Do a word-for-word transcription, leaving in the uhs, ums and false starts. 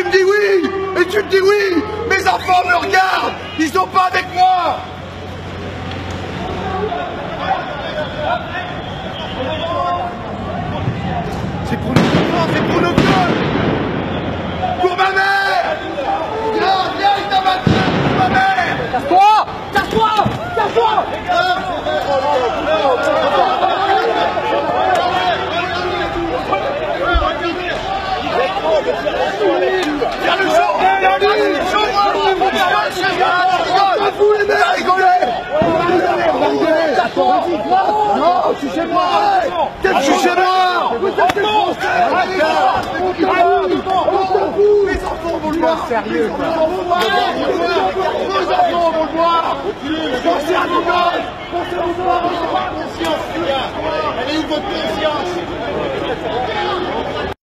me dis oui, et tu me dis oui. Mes enfants me regardent, ils sont pas avec moi. C'est pour nos enfants, c'est pour nos viols. Pour ma mère. Viens, viens avec ta voiture, pour ma mère. Casse-toi, casse-toi, casse-toi. Viens le jour, viens le jour. Vous les mecs, rigolez. Non, je suis chez moi. Qu'est-ce que je suis chez moi? Les enfants vont le voir. Sérieux. Nos enfants vont le voir. Pensez à nos gosses. Pensez à nos gosses. Conscience, les gars. Elle est où votre conscience?